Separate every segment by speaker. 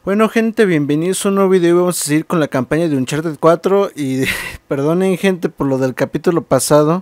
Speaker 1: Bueno gente, bienvenidos a un nuevo video. Vamos a seguir con la campaña de Uncharted 4 y perdonen gente por lo del capítulo pasado.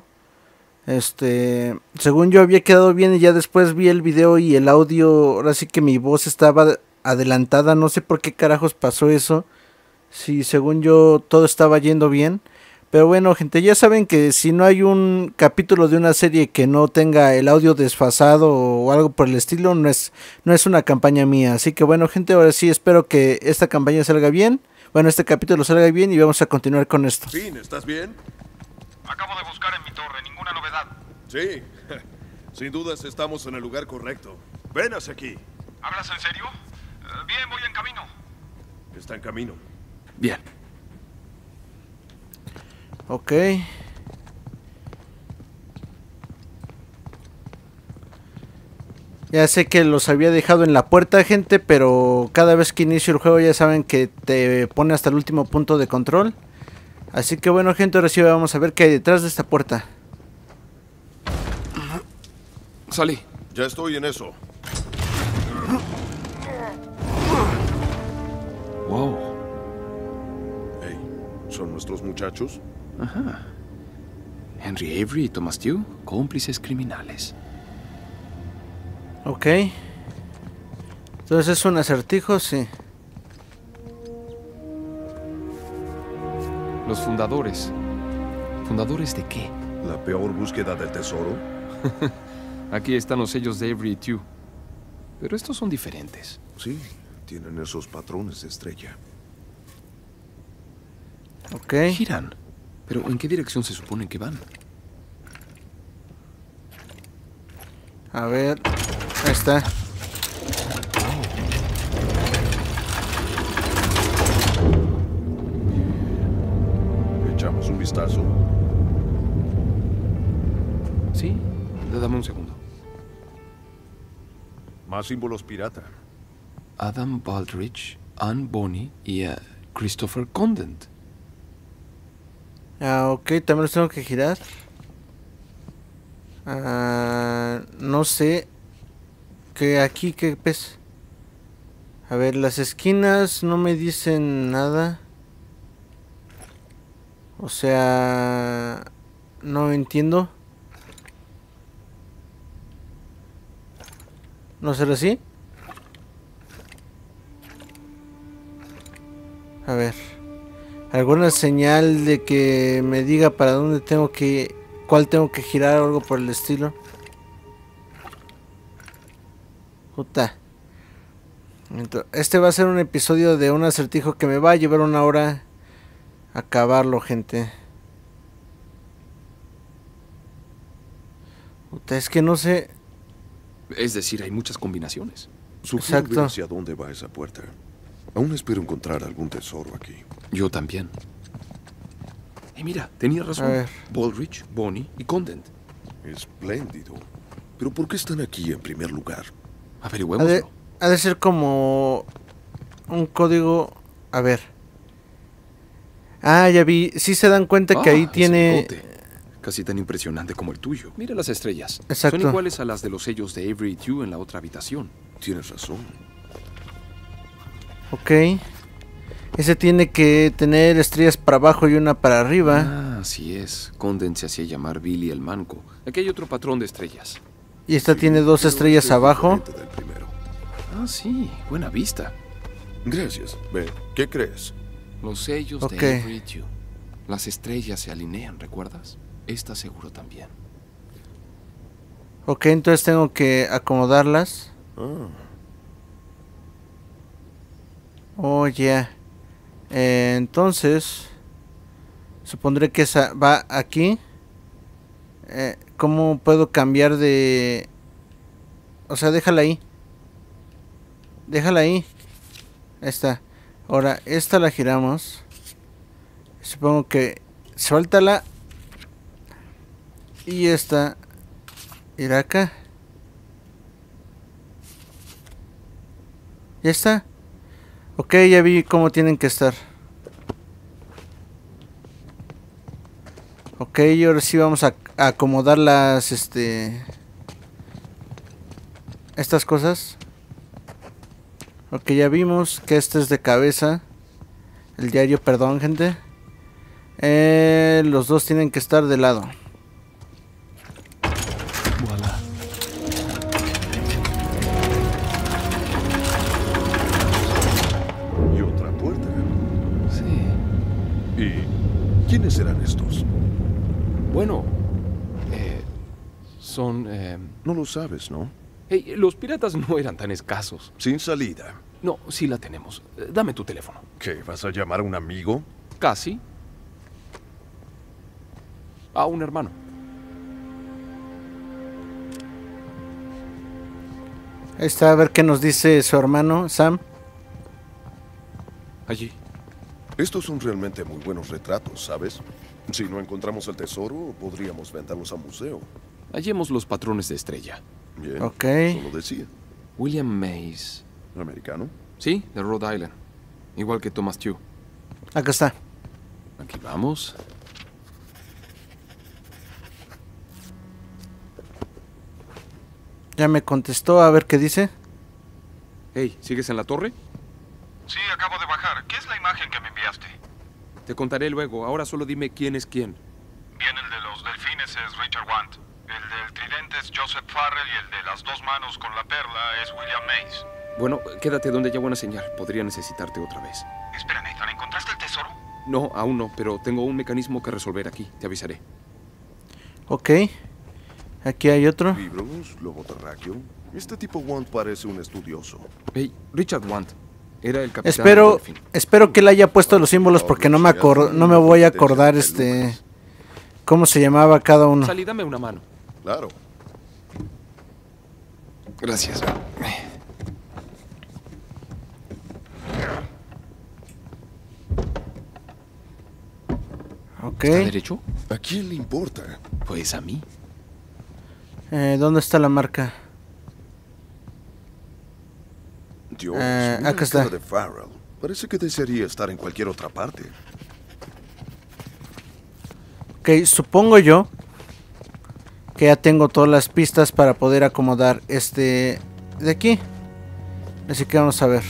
Speaker 1: Según yo había quedado bien y ya después vi el video y el audio, ahora sí que mi voz estaba adelantada, no sé por qué carajos pasó eso. Sí, según yo todo estaba yendo bien. Pero bueno gente, ya saben que si no hay un capítulo de una serie que no tenga el audio desfasado o algo por el estilo, no es una campaña mía. Así que bueno gente, ahora sí espero que esta campaña salga bien. Bueno, este capítulo salga bien y vamos a continuar con esto.
Speaker 2: Finn, ¿estás bien?
Speaker 3: Acabo de buscar en mi torre, ninguna novedad.
Speaker 2: Sí, sin dudas estamos en el lugar correcto. Ven hacia aquí.
Speaker 3: ¿Hablas en serio? Bien, voy en camino.
Speaker 2: Está en camino.
Speaker 4: Bien.
Speaker 1: Ok. Ya sé que los había dejado en la puerta, gente, pero cada vez que inicio el juego ya saben que te pone hasta el último punto de control. Así que bueno, gente, ahora sí vamos a ver qué hay detrás de esta puerta.
Speaker 4: Salí.
Speaker 2: Ya estoy en eso.
Speaker 4: Wow.
Speaker 2: Hey, ¿son nuestros muchachos?
Speaker 4: Ajá. Henry Avery y Thomas Tew, cómplices criminales.
Speaker 1: Ok. Entonces es un acertijo, sí.
Speaker 4: Los fundadores. ¿Fundadores de qué?
Speaker 2: ¿La peor búsqueda del tesoro?
Speaker 4: Aquí están los sellos de Avery y Tew. Pero estos son diferentes.
Speaker 2: Sí, tienen esos patrones de estrella.
Speaker 1: Ok.
Speaker 4: Giran. Pero ¿en qué dirección se suponen que van?
Speaker 1: A ver. Ahí está.
Speaker 2: Echamos un vistazo.
Speaker 4: Sí. Dame un segundo.
Speaker 2: Más símbolos pirata.
Speaker 4: Adam Baldrige, Anne Bonny y Christopher Condent.
Speaker 1: Ah, ok, también los tengo que girar. No sé. Que aquí, ¿qué pes? A ver, las esquinas no me dicen nada. O sea, no entiendo. ¿No será así? A ver. ¿Alguna señal de que me diga para dónde tengo que... cuál tengo que girar o algo por el estilo? Puta. Este va a ser un episodio de un acertijo que me va a llevar una hora acabarlo, gente. Puta, es que no sé...
Speaker 4: Es decir, hay muchas combinaciones.
Speaker 2: Sugiero
Speaker 1: Exacto.
Speaker 2: ver hacia dónde va esa puerta. Aún espero encontrar algún tesoro aquí.
Speaker 4: Yo también. Y mira, tenía
Speaker 1: A
Speaker 4: razón.
Speaker 1: ver.
Speaker 4: Baldrige, Bonny y Condent.
Speaker 2: Espléndido. ¿Pero por qué están aquí en primer lugar?
Speaker 4: Averigüémoslo.
Speaker 1: Ha de ser como un código... A ver. Ah, ya vi. Sí se dan cuenta que ahí
Speaker 4: ese
Speaker 1: tiene...
Speaker 4: bigote. Casi tan impresionante como el tuyo. Mira las estrellas.
Speaker 1: Exacto.
Speaker 4: Son iguales a las de los sellos de Avery y Tew en la otra habitación.
Speaker 2: Tienes razón.
Speaker 1: Ok. Ese tiene que tener estrellas para abajo y una para arriba.
Speaker 4: Ah, así es. Condent se hacía llamar Billy el Manco. Aquí hay otro patrón de estrellas.
Speaker 1: Y esta tiene dos
Speaker 2: Pero
Speaker 1: estrellas
Speaker 2: este es
Speaker 1: abajo.
Speaker 2: diferente del primero.
Speaker 4: Ah, sí. Buena vista.
Speaker 2: Gracias. Ve, ¿qué crees?
Speaker 4: Los sellos
Speaker 1: Ok.
Speaker 4: de Avery y Tew. Las estrellas se alinean, ¿recuerdas? Esta seguro también.
Speaker 1: Ok, entonces tengo que acomodarlas.
Speaker 2: Ah,
Speaker 1: Oh, ya. Entonces... supondré que esa va aquí. ¿Cómo puedo cambiar de...? O sea, déjala ahí. Déjala ahí. Ahí está. Ahora, esta la giramos. Supongo que... suéltala. Y esta... irá acá. Ya está. Ok, ya vi cómo tienen que estar. Ok, y ahora sí vamos a acomodar las, estas cosas. Ok, ya vimos que este es de cabeza. El diario, perdón, gente. Los dos tienen que estar de lado.
Speaker 4: Voilà.
Speaker 2: Y otra puerta.
Speaker 4: Sí.
Speaker 2: ¿Y quiénes serán estos?
Speaker 4: Bueno, son...
Speaker 2: No lo sabes, ¿no?
Speaker 4: Hey, los piratas no eran tan escasos.
Speaker 2: Sin salida.
Speaker 4: No, sí la tenemos. Dame tu teléfono.
Speaker 2: ¿Qué? ¿Vas a llamar a un amigo?
Speaker 4: Casi. A un hermano.
Speaker 1: Ahí está, a ver qué nos dice su hermano, Sam.
Speaker 4: Allí.
Speaker 2: Estos son realmente muy buenos retratos, ¿sabes? Si no encontramos el tesoro, podríamos venderlos a museo.
Speaker 4: Hallemos los patrones de estrella.
Speaker 2: Bien.
Speaker 1: Ok.
Speaker 2: Solo decía.
Speaker 4: William Mays.
Speaker 2: ¿Americano?
Speaker 4: Sí, de Rhode Island. Igual que Thomas Tew.
Speaker 1: Acá está.
Speaker 4: Aquí vamos.
Speaker 1: Ya me contestó, a ver qué dice.
Speaker 4: Hey, ¿sigues en la torre?
Speaker 3: Sí, acabo de bajar. ¿Qué es la imagen que me enviaste?
Speaker 4: Te contaré luego. Ahora solo dime quién es quién.
Speaker 3: Bien, el de los delfines es Richard Want. El del tridente es Joseph Farrell y el de las dos manos con la perla es William Mays.
Speaker 4: Bueno, quédate donde haya buena señal. Podría necesitarte otra vez.
Speaker 3: Espera, Nathan, ¿encontraste el tesoro?
Speaker 4: No, aún no, pero tengo un mecanismo que resolver aquí. Te avisaré.
Speaker 1: Ok. Aquí hay otro.
Speaker 2: Libros, lobo terráqueo. Este tipo Want parece un estudioso.
Speaker 4: Hey, Richard Want. Era el capitán del delfín.
Speaker 1: Espero que él haya puesto los símbolos porque no me voy a acordar cómo se llamaba cada uno.
Speaker 4: Salí, dame una mano.
Speaker 2: Claro.
Speaker 4: Gracias.
Speaker 1: Ok.
Speaker 4: ¿Está derecho?
Speaker 2: ¿A quién le importa?
Speaker 4: Pues a mí.
Speaker 1: ¿Dónde está la marca?
Speaker 2: Dios, mira
Speaker 1: acá
Speaker 2: la
Speaker 1: está.
Speaker 2: cara de Farrell. Parece que desearía estar en cualquier otra parte.
Speaker 1: Ok, supongo yo que ya tengo todas las pistas para poder acomodar este de aquí. Así que vamos a ver.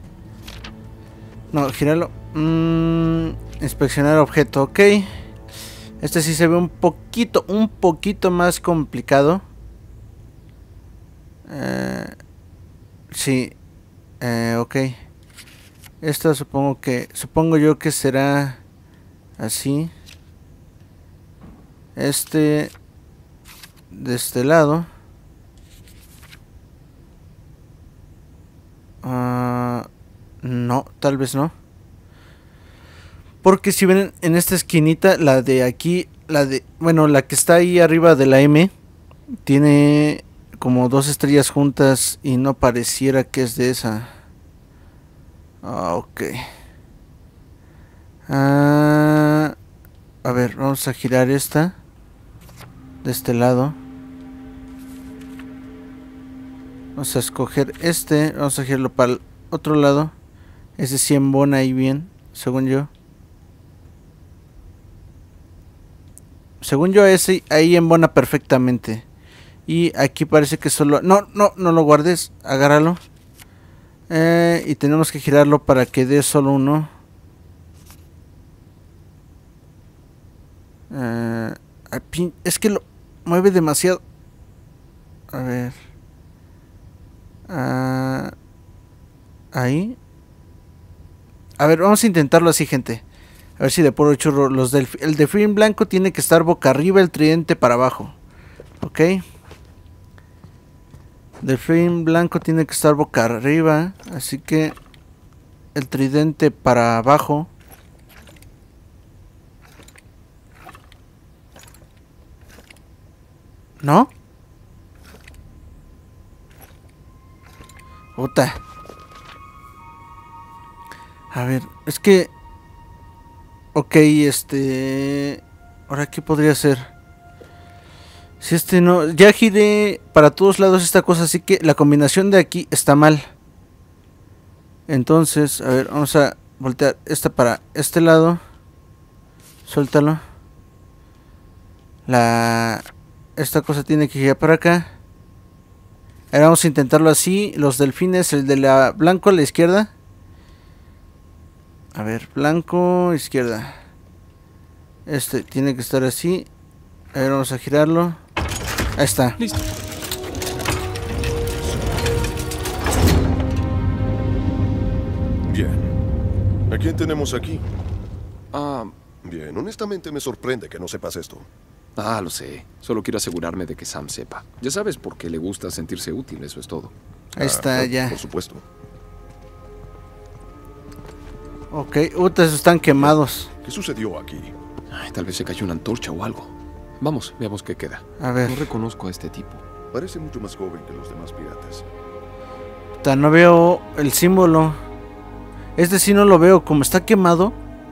Speaker 1: No, girarlo. Inspeccionar objeto, ok. Este sí se ve un poquito más complicado. Sí. Ok. Esta supongo yo que será así. De este lado. No, tal vez no. Porque si ven en esta esquinita, la de aquí, la que está ahí arriba de la M, tiene como dos estrellas juntas y no pareciera que es de esa. Ok. A ver, vamos a girar esta de este lado. Vamos a escoger vamos a girarlo para el otro lado. Ese sí embona ahí bien, según yo. Según yo ese ahí embona perfectamente. Y aquí parece que solo... No lo guardes, agárralo. Y tenemos que girarlo para que dé solo uno. Es que lo mueve demasiado. A ver. Ahí. A ver, vamos a intentarlo así, gente. A ver si de puro churro. El delfín blanco tiene que estar boca arriba, el tridente para abajo. Ok. Delfín blanco tiene que estar boca arriba. Así que el tridente para abajo. ¿No? Puta. A ver, es que... Ok, ahora, ¿qué podría ser? Si no... Ya giré para todos lados esta cosa, así que la combinación de aquí está mal. Entonces, a ver, vamos a voltear esta para este lado. Suéltalo. Esta cosa tiene que girar para acá. Ahora vamos a intentarlo así. Los delfines, el de la blanco a la izquierda. A ver, blanco, izquierda. Este tiene que estar así. A ver, vamos a girarlo. Ahí está.
Speaker 4: Listo.
Speaker 2: Bien. ¿A quién tenemos aquí?
Speaker 4: Ah,
Speaker 2: Bien, honestamente me sorprende que no sepas esto.
Speaker 4: lo sé. Solo quiero asegurarme de que Sam sepa. Ya sabes por qué le gusta sentirse útil, eso es todo.
Speaker 1: Ahí está, ya.
Speaker 2: Por supuesto.
Speaker 1: Ok, esos están quemados.
Speaker 2: ¿Qué sucedió aquí?
Speaker 4: Ay, tal vez se cayó una antorcha o algo. Vamos, veamos qué queda.
Speaker 1: A ver.
Speaker 4: No reconozco a este tipo.
Speaker 2: Parece mucho más joven que los demás piratas.
Speaker 1: Puta, no veo el símbolo. Este sí no lo veo, como está quemado.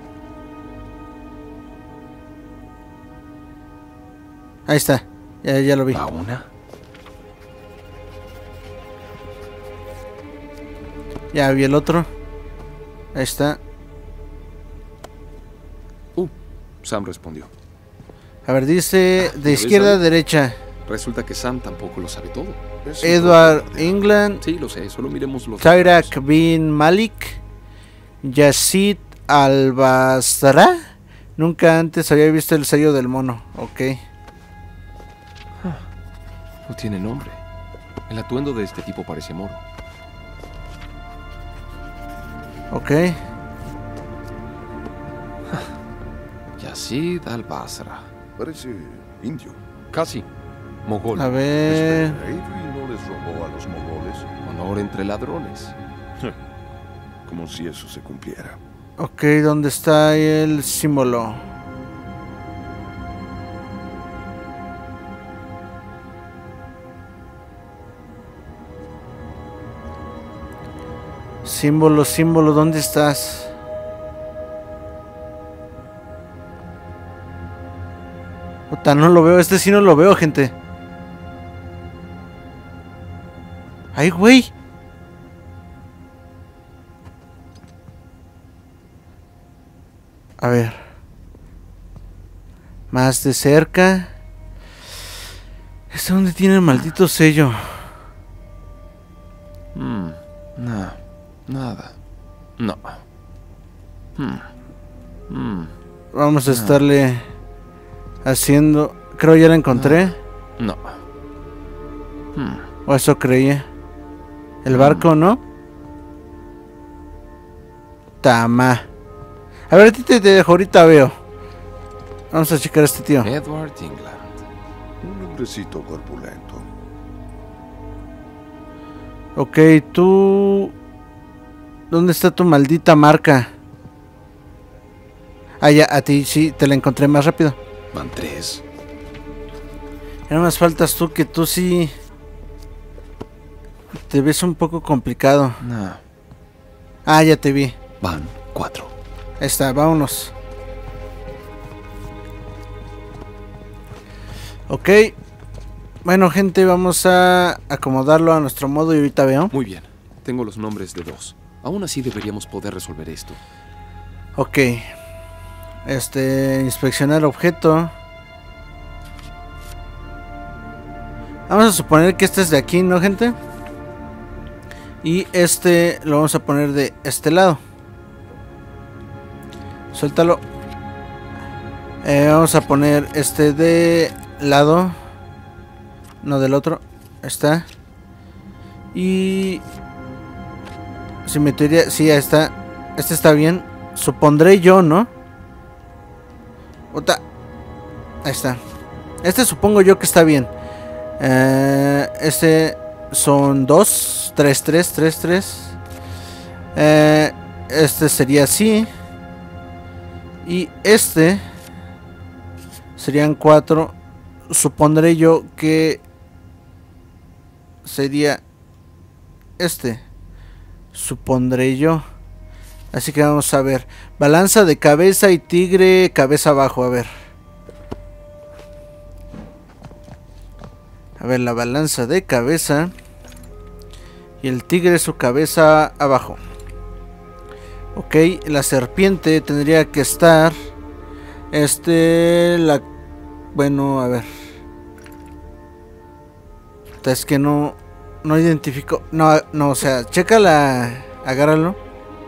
Speaker 1: Ahí está, ya lo vi.
Speaker 4: ¿A una?
Speaker 1: Ya vi el otro. Ahí está.
Speaker 4: Sam respondió.
Speaker 1: A ver, dice de
Speaker 4: ¿lo ves
Speaker 1: izquierda a
Speaker 4: ahí?
Speaker 1: derecha.
Speaker 4: Resulta que Sam tampoco lo sabe todo.
Speaker 2: Es
Speaker 1: Edward
Speaker 2: importante.
Speaker 1: England,
Speaker 4: Sí, lo sé, solo miremos los...
Speaker 1: Tyrak bin Malik, Yazid Al-Basra. Nunca antes había visto el sello del mono. Ok.
Speaker 4: No tiene nombre. El atuendo de este tipo parece moro.
Speaker 1: Ok.
Speaker 4: Yazid al-Basra.
Speaker 2: Parece indio.
Speaker 4: Casi. Mogol.
Speaker 1: A ver.
Speaker 2: Espera, ¿Avery no les robó a los mogoles?
Speaker 4: Honor entre ladrones.
Speaker 2: Como si eso se cumpliera.
Speaker 1: Ok, ¿dónde está el símbolo? Símbolo, ¿dónde estás? Puta, no lo veo, este sí no lo veo, gente. ¡Ay, güey! A ver. Más de cerca. ¿Este dónde tiene el maldito sello?
Speaker 4: No. Nada. No.
Speaker 1: Vamos a estarle haciendo... Creo ya la encontré.
Speaker 4: No.
Speaker 1: O eso creía. El barco, ¿no? Tama. A ver, a ti te dejo, ahorita veo. Vamos a checar a este tío.
Speaker 4: Edward England.
Speaker 2: Un hombrecito corpulento.
Speaker 1: Ok, tú... ¿Dónde está tu maldita marca? Ah, ya, a ti sí, te la encontré más rápido.
Speaker 4: Van 3.
Speaker 1: Ya no más faltas tú, que tú sí... Te ves un poco complicado.
Speaker 4: No.
Speaker 1: Ah, ya te vi.
Speaker 4: Van 4.
Speaker 1: Ahí está, vámonos. Ok. Bueno, gente, vamos a acomodarlo a nuestro modo y ahorita veo.
Speaker 4: Muy bien. Tengo los nombres de 2. Aún así deberíamos poder resolver esto.
Speaker 1: Ok. Inspeccionar objeto. Vamos a suponer que este es de aquí, ¿no, gente? Y este lo vamos a poner de este lado. Suéltalo. Vamos a poner este de lado. No del otro. Ahí está. Y... simetría. Sí, ahí está. Este está bien. Supondré yo, ¿no? Otra. Ahí está. Este supongo yo que está bien. Este son 2, 3, 3, 3, 3. Este sería así. Y este serían 4. Supondré yo que sería este. Supondré yo. Así que vamos a ver. Balanza de cabeza y tigre cabeza abajo. A ver. A ver, la balanza de cabeza. Y el tigre su cabeza abajo. Ok, la serpiente tendría que estar... Bueno, a ver. Es que no No identifico. No, no, o sea, chécala. Agárralo.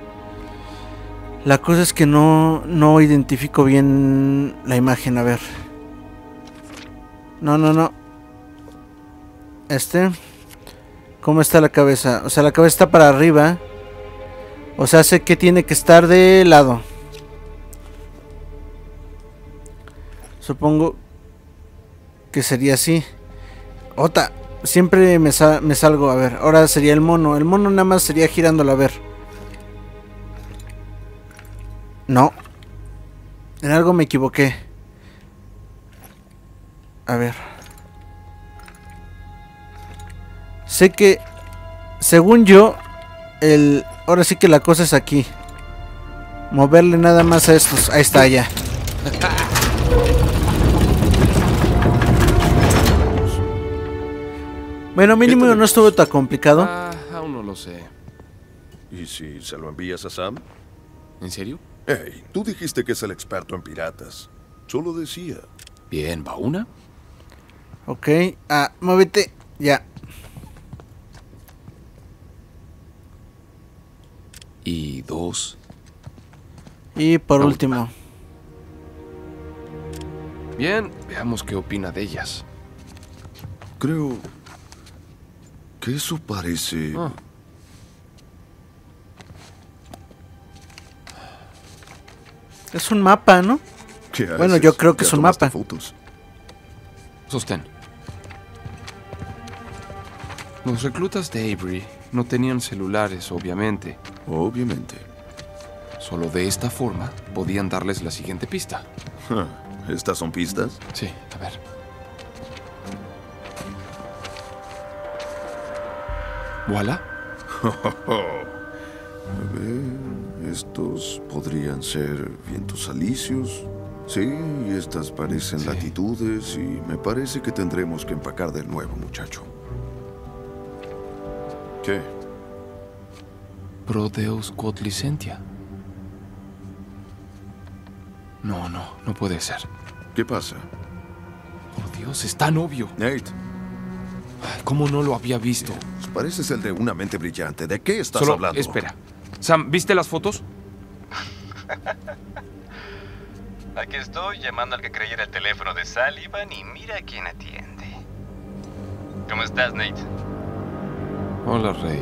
Speaker 1: La cosa es que no identifico bien la imagen. A ver. No. ¿Cómo está la cabeza? O sea, la cabeza está para arriba. O sea, sé que tiene que estar de lado. Supongo que sería así. Ota, siempre me salgo. A ver, ahora sería el mono. El mono nada más sería girándolo, a ver. No. En algo me equivoqué. A ver. Sé que, según yo, ahora sí que la cosa es aquí. Moverle nada más a estos. Ahí está, ya. Bueno, mínimo no estuvo tan complicado.
Speaker 4: Aún no lo sé.
Speaker 2: ¿Y si se lo envías a Sam?
Speaker 4: ¿En serio?
Speaker 2: Hey, tú dijiste que es el experto en piratas. Solo decía.
Speaker 4: Bien, ¿va una?
Speaker 1: Ok. Muévete. Ya.
Speaker 4: Y 2.
Speaker 1: Y por último.
Speaker 4: Bien, veamos qué opina de ellas.
Speaker 2: Creo que eso parece...
Speaker 1: Es un mapa, ¿no?
Speaker 2: ¿Qué
Speaker 1: Bueno,
Speaker 2: haces?
Speaker 1: yo creo que
Speaker 2: ¿Ya
Speaker 1: es un
Speaker 2: tomaste
Speaker 1: mapa.
Speaker 2: fotos?
Speaker 4: Sostén. Los reclutas de Avery no tenían celulares, obviamente.
Speaker 2: Obviamente.
Speaker 4: Solo de esta forma podían darles la siguiente pista.
Speaker 2: ¿Estas son pistas?
Speaker 4: Sí, a ver. ¿Voilà?
Speaker 2: A ver, estos podrían ser vientos alisios. Sí, y estas parecen latitudes y me parece que tendremos que empacar de nuevo, muchacho. ¿Qué?
Speaker 4: Prodeus quod licentia. No puede ser.
Speaker 2: ¿Qué pasa?
Speaker 4: Por Dios, es tan obvio.
Speaker 2: Nate,
Speaker 4: Ay, ¿cómo no lo había visto?
Speaker 2: pareces el de una mente brillante. ¿De qué estás
Speaker 4: Solo,
Speaker 2: hablando?
Speaker 4: espera. Sam, ¿viste las fotos?
Speaker 5: Aquí estoy llamando al que creyera el teléfono de Sullivan y mira quién atiende. ¿Cómo estás, Nate?
Speaker 4: Hola, Rafe.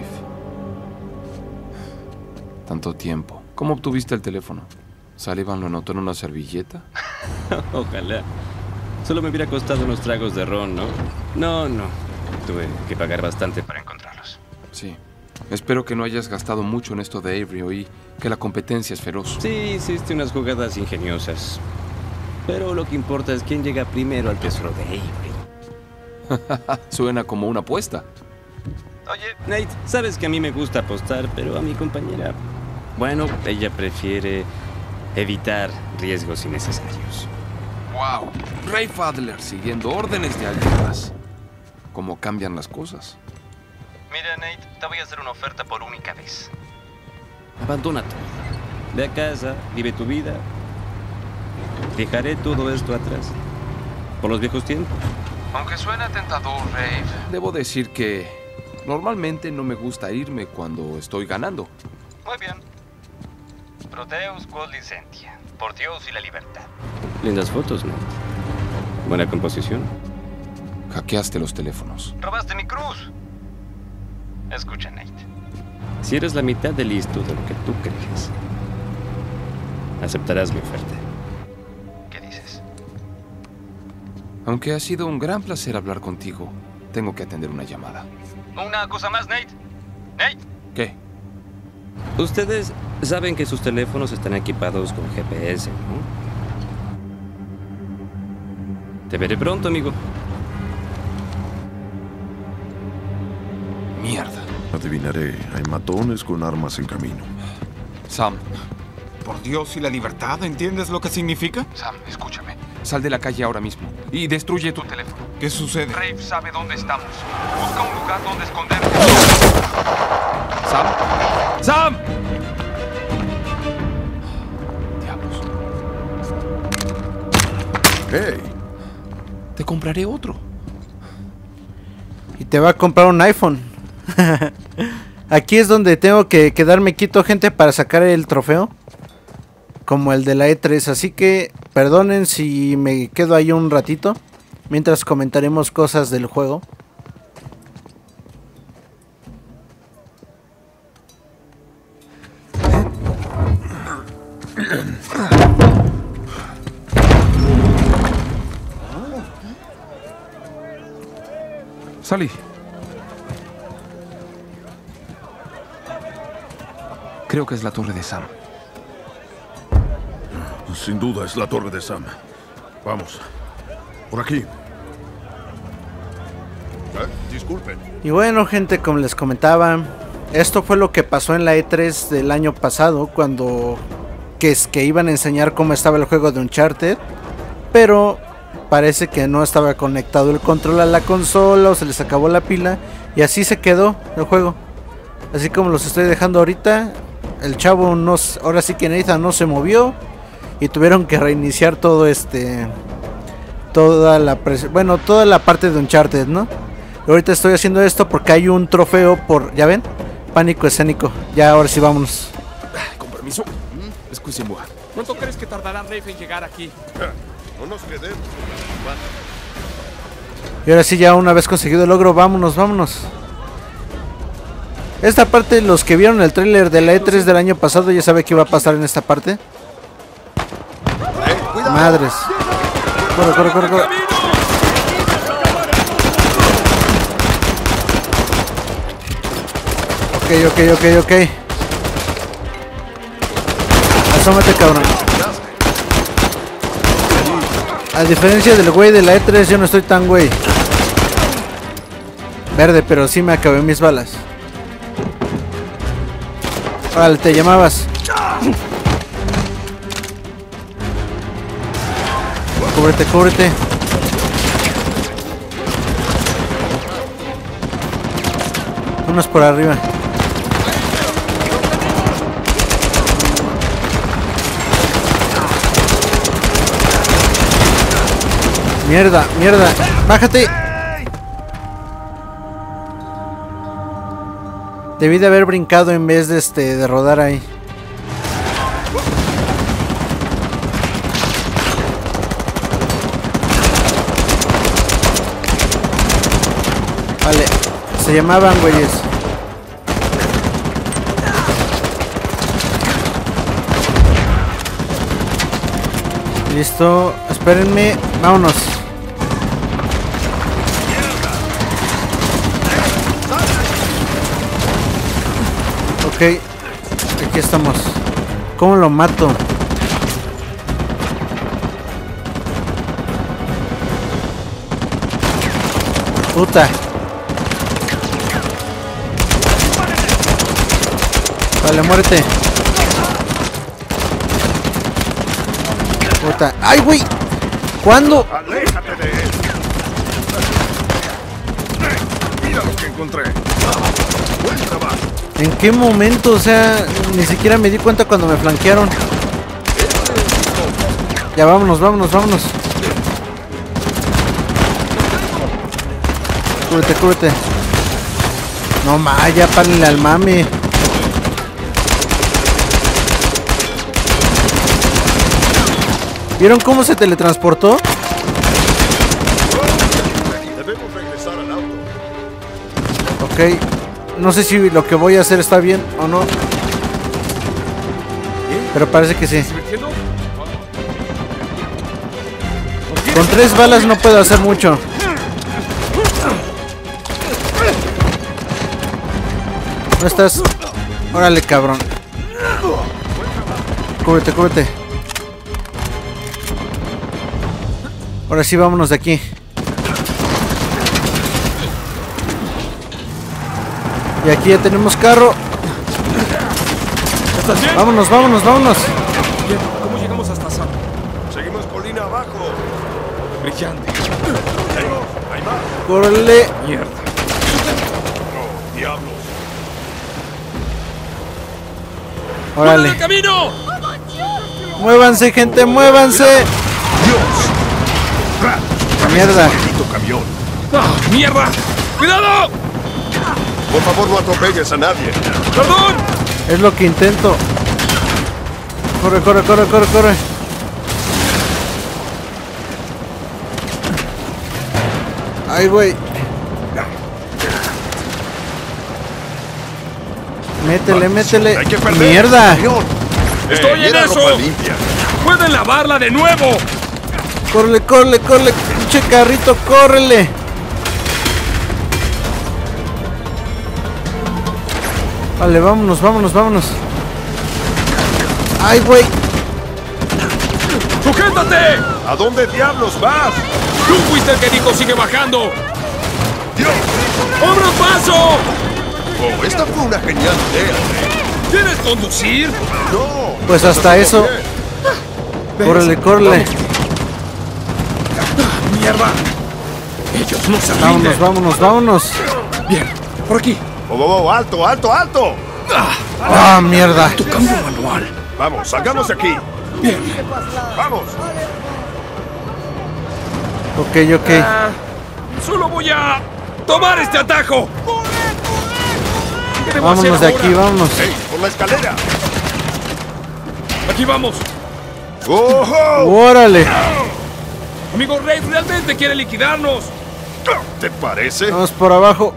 Speaker 4: Tanto tiempo. ¿Cómo obtuviste el teléfono? ¿Sullivan lo anotó en una servilleta?
Speaker 6: Ojalá. Solo me hubiera costado unos tragos de ron, ¿no? No. Tuve que pagar bastante para encontrarlos.
Speaker 4: Sí. Espero que no hayas gastado mucho en esto de Avery. Oí que la competencia es feroz.
Speaker 6: Sí, hiciste unas jugadas ingeniosas. Pero lo que importa es quién llega primero al tesoro de Avery.
Speaker 4: Suena como una apuesta.
Speaker 5: Oye,
Speaker 6: Nate, sabes que a mí me gusta apostar, pero a mi compañera... Bueno, ella prefiere evitar riesgos innecesarios.
Speaker 4: ¡Wow! Rafe Adler siguiendo órdenes de alguien más. ¿Cómo cambian las cosas?
Speaker 5: mira, Nate, te voy a hacer una oferta por única vez.
Speaker 6: Abandona todo. Ve a casa, vive tu vida. Dejaré todo esto atrás. Por los viejos tiempos.
Speaker 4: Aunque suena tentador, Rafe, debo decir que normalmente no me gusta irme cuando estoy ganando.
Speaker 5: Muy bien. Proteus quod licentia. Por Dios y la libertad.
Speaker 6: Lindas fotos, Nate. Buena composición.
Speaker 4: Hackeaste los teléfonos.
Speaker 5: Robaste mi cruz. Escucha, Nate.
Speaker 6: Si eres la mitad de listo de lo que tú crees, aceptarás mi oferta.
Speaker 5: ¿Qué dices?
Speaker 4: Aunque ha sido un gran placer hablar contigo, tengo que atender una llamada.
Speaker 5: Una cosa más, Nate. Nate.
Speaker 4: ¿Qué?
Speaker 6: Ustedes saben que sus teléfonos están equipados con GPS, ¿no? Te veré pronto, amigo.
Speaker 4: Mierda.
Speaker 2: Adivinaré, hay matones con armas en camino.
Speaker 4: Sam.
Speaker 7: Por Dios y la libertad, ¿entiendes lo que significa?
Speaker 4: Sam, escúchame. Sal de la calle ahora mismo y destruye tu teléfono.
Speaker 7: ¿Qué sucede?
Speaker 3: Rafe sabe dónde estamos. Busca un lugar donde esconderte.
Speaker 4: ¡Sam! ¡Sam! Diablos.
Speaker 2: ¡Hey!
Speaker 4: Te compraré otro.
Speaker 1: Y te va a comprar un iPhone. Aquí es donde tengo que quedarme quieto, gente, para sacar el trofeo. Como el de la E3. Así que perdonen si me quedo ahí un ratito. Mientras comentaremos cosas del juego.
Speaker 4: Sally. Creo que es la torre de Sam.
Speaker 2: Sin duda es la torre de Sam. Vamos. Por aquí. Disculpen.
Speaker 1: Y bueno, gente, como les comentaba, esto fue lo que pasó en la E3 del año pasado, cuando que iban a enseñar cómo estaba el juego de Uncharted, pero parece que no estaba conectado el control a la consola o se les acabó la pila y así se quedó el juego. Así como los estoy dejando ahorita, el chavo ahora sí que Nathan no se movió y tuvieron que reiniciar todo toda la parte de Uncharted, ¿no? Y ahorita estoy haciendo esto porque hay un trofeo ¿ya ven? Pánico escénico. Ya, ahora sí, vámonos.
Speaker 4: Con permiso. Excuse-moi. ¿Cuánto crees que tardará Rafe en llegar aquí?
Speaker 2: No nos quedemos.
Speaker 1: Y ahora sí, ya una vez conseguido el logro, vámonos. Esta parte, los que vieron el tráiler de la E3 del año pasado ya saben qué iba a pasar en esta parte. Madres. Corre. Ok. Asómate, cabrón. A diferencia del güey de la E3, yo no estoy tan güey. Verde, pero sí me acabé mis balas. Vale, te llamabas. Cúbrete. Unos por arriba. Mierda. Bájate. Debí de haber brincado en vez de rodar ahí. Vale, se llamaban güeyes. Listo, espérenme, vámonos. Ok, aquí estamos. ¿Cómo lo mato? Puta. Vale, muérete. Puta. ¡Ay, güey! ¿Cuándo?
Speaker 2: ¡Aléjate de él! Mira lo que encontré. Buen trabajo.
Speaker 1: ¿En qué momento? O sea, ni siquiera me di cuenta cuando me flanquearon. Ya, vámonos. Cúbrete. No, ya párenle al mame. ¿Vieron cómo se teletransportó?
Speaker 2: Debemos regresar al auto.
Speaker 1: Ok. No sé si lo que voy a hacer está bien o no. Pero parece que sí. Con 3 balas no puedo hacer mucho. ¿No estás? Órale, cabrón. Cúbrete. Ahora sí, vámonos de aquí. Y aquí ya tenemos carro. Vámonos.
Speaker 4: Bien, ¿cómo llegamos hasta Sam?
Speaker 2: Seguimos colina abajo.
Speaker 4: Brillante.
Speaker 2: Hay más.
Speaker 1: Córrele.
Speaker 4: Mierda.
Speaker 2: No, diablos.
Speaker 1: Órale.
Speaker 4: ¡El camino!
Speaker 1: Muévanse, gente, muévanse.
Speaker 2: Dios.
Speaker 1: Mierda.
Speaker 2: Maldito camión.
Speaker 4: ¡Ah, mierda! ¡Cuidado!
Speaker 2: Por favor, no atropelles a nadie.
Speaker 4: ¡Perdón!
Speaker 1: Es lo que intento. Corre, corre, corre, corre, corre. Ay, güey. Métele, métele.
Speaker 2: Hay que perder.
Speaker 1: ¡Mierda!
Speaker 4: ¡Estoy en eso!
Speaker 2: Limpia.
Speaker 4: ¡Pueden lavarla de nuevo!
Speaker 1: Córrele, córrele, córrele. Pinche carrito, córrele. Vale, vámonos, vámonos, vámonos. Ay, güey.
Speaker 4: ¡Sujétate!
Speaker 2: ¿A dónde diablos vas?
Speaker 4: ¡Tú fuiste el que dijo sigue bajando!
Speaker 2: ¡Dios!
Speaker 4: ¡Abra paso!
Speaker 2: Oh, esta fue una genial idea.
Speaker 4: ¿Quieres conducir?
Speaker 2: No.
Speaker 1: Pues hasta eso. Córrele, córrele.
Speaker 4: ¡Mierda! Ellos no se
Speaker 1: Vámonos,
Speaker 4: rinden.
Speaker 1: vámonos, vámonos.
Speaker 4: Bien, por aquí.
Speaker 2: Oh, alto, alto, alto.
Speaker 1: Ah, mierda.
Speaker 4: Tu cambio manual.
Speaker 2: Vamos, salgamos de aquí.
Speaker 4: Bien.
Speaker 2: Vamos.
Speaker 1: Ok, ok.
Speaker 4: Solo voy a tomar este atajo. ¿Qué debo
Speaker 1: Vámonos
Speaker 4: hacer
Speaker 1: de
Speaker 4: ahora?
Speaker 1: aquí, vámonos.
Speaker 2: Hey, por la escalera.
Speaker 4: Aquí vamos.
Speaker 2: ¡Oh!
Speaker 1: Órale.
Speaker 4: Amigo Rey realmente quiere liquidarnos.
Speaker 2: ¿Te parece?
Speaker 1: Vamos por abajo.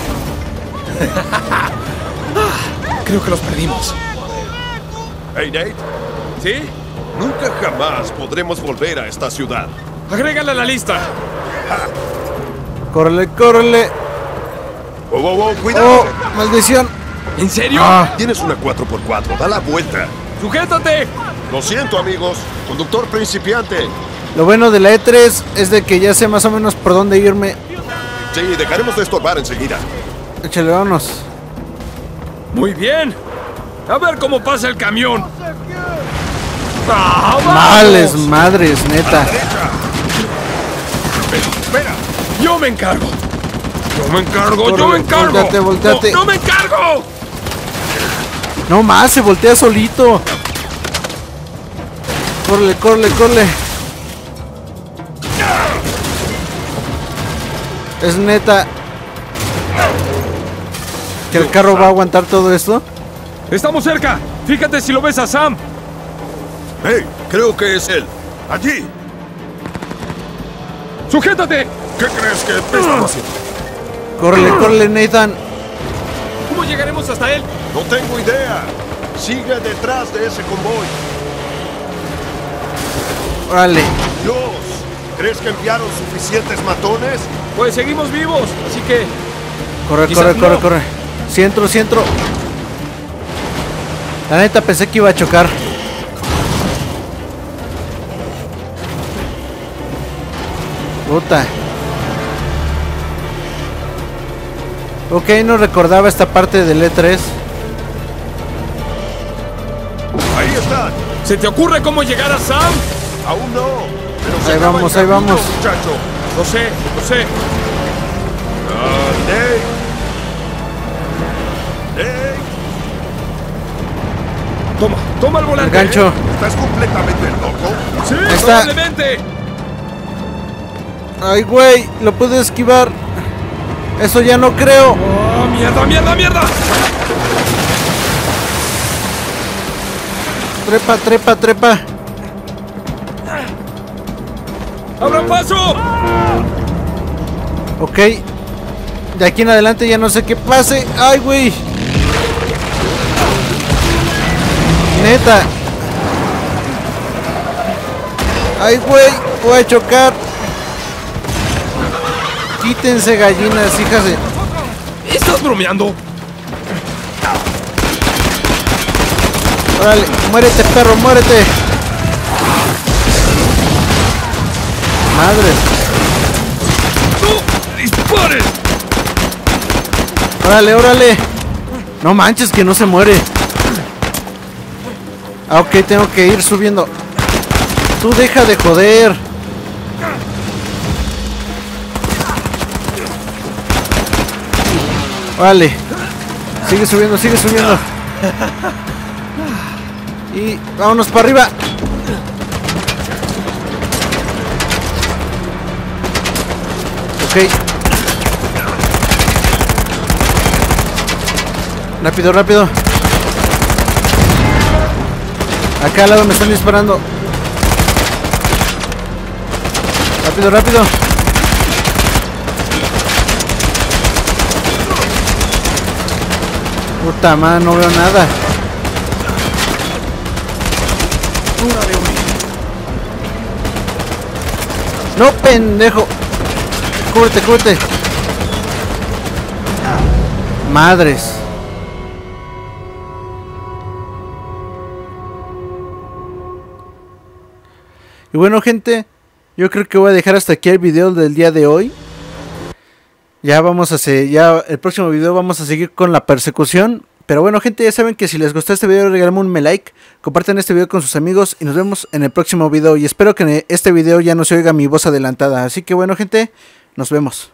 Speaker 4: Creo que los perdimos.
Speaker 2: Hey, Nate.
Speaker 4: ¿Sí?
Speaker 2: Nunca jamás podremos volver a esta ciudad.
Speaker 4: Agrégala a la lista.
Speaker 1: Córrele, córrele.
Speaker 2: Oh, cuidado.
Speaker 1: Oh, maldición.
Speaker 4: ¿En serio?
Speaker 1: Ah,
Speaker 2: Tienes una 4x4, da la vuelta.
Speaker 4: ¡Sujétate!
Speaker 2: Lo siento, amigos. Conductor principiante.
Speaker 1: lo bueno de la E3 es de que ya sé más o menos por dónde irme.
Speaker 2: Sí, dejaremos de estorbar enseguida.
Speaker 1: Échale, vámonos.
Speaker 4: Muy bien. A ver cómo pasa el camión. ¡Ah, vamos!
Speaker 1: Males, madres, neta.
Speaker 2: Derecha. Espera.
Speaker 4: Yo me encargo. Yo me encargo, yo
Speaker 1: Córrele,
Speaker 4: me encargo.
Speaker 1: volteate, volteate.
Speaker 4: No, no me encargo.
Speaker 1: No más, se voltea solito. Córrele, córrele, córrele. Es neta que el carro va a aguantar todo esto.
Speaker 4: Estamos cerca. Fíjate si lo ves a Sam.
Speaker 2: Hey, creo que es él. Allí.
Speaker 4: ¡Sujétate!
Speaker 2: ¿Qué crees que estamos haciendo?
Speaker 1: Córrele, córrele, Nathan.
Speaker 4: ¿Cómo llegaremos hasta él?
Speaker 2: No tengo idea. Sigue detrás de ese convoy.
Speaker 1: Órale.
Speaker 2: Dios, ¿crees que enviaron suficientes matones?
Speaker 4: Pues seguimos vivos, así que...
Speaker 1: Corre,
Speaker 4: Quizás
Speaker 1: corre, corre,
Speaker 4: no.
Speaker 1: corre. Sí entro, sí entro. La neta pensé que iba a chocar. Puta. Ok, no recordaba esta parte del E3.
Speaker 2: Ahí están.
Speaker 4: ¿Se te ocurre cómo llegar a Sam?
Speaker 2: Aún no. Pero se
Speaker 1: Ahí
Speaker 2: acaba
Speaker 1: vamos,
Speaker 2: el
Speaker 1: ahí
Speaker 2: camino,
Speaker 1: vamos.
Speaker 2: muchacho.
Speaker 4: Lo sé, lo sé.
Speaker 2: Nate. Nate,
Speaker 4: Toma el
Speaker 1: El
Speaker 4: volante.
Speaker 1: gancho.
Speaker 2: ¿estás completamente loco?
Speaker 4: Sí,
Speaker 1: Ahí está.
Speaker 4: probablemente.
Speaker 1: Ay, güey, lo pude esquivar. Eso ya no creo.
Speaker 4: ¡Oh, mierda, mierda, mierda!
Speaker 1: Trepa, trepa, trepa.
Speaker 4: ¡Abran paso!
Speaker 1: Ok. De aquí en adelante ya no sé qué pase. Ay, güey. Neta. Ay, güey. Voy a chocar. Quítense, gallinas, hijas de...
Speaker 4: ¿Estás bromeando?
Speaker 1: Órale, muérete, perro, muérete. Madre.
Speaker 4: ¡No! ¡Dispares!
Speaker 1: Órale, órale. No manches, que no se muere. Ah, ok, tengo que ir subiendo. Tú deja de joder. Vale. Sigue subiendo, sigue subiendo. Y vámonos para arriba. Ok. Rápido, rápido. Acá al lado me están disparando. Rápido, rápido. Puta madre, no veo nada. No, pendejo. Cúbrete, cúbrete. Madres. Y bueno, gente, yo creo que voy a dejar hasta aquí el video del día de hoy. Ya vamos a hacer, ya el próximo video vamos a seguir con la persecución. Pero bueno, gente, ya saben que si les gustó este video, regálenme un like, compartan este video con sus amigos y nos vemos en el próximo video. Y espero que en este video ya no se oiga mi voz adelantada. Así que bueno, gente, nos vemos.